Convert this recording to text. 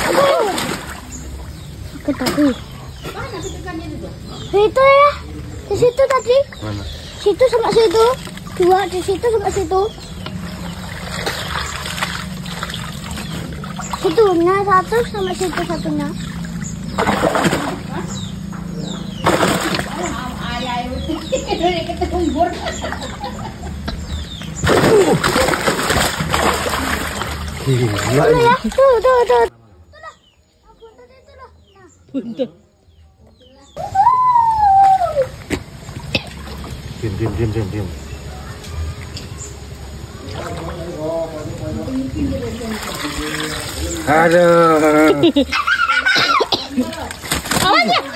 Sakit tadi. Itu ya. Di situ tadi. Mana? Situ sama situ. Dua di situ sama situ. Situnya satu sama situ satunya. Gila Tuh ya, tuh. Buntut. Diam. Aduh. Awas ya.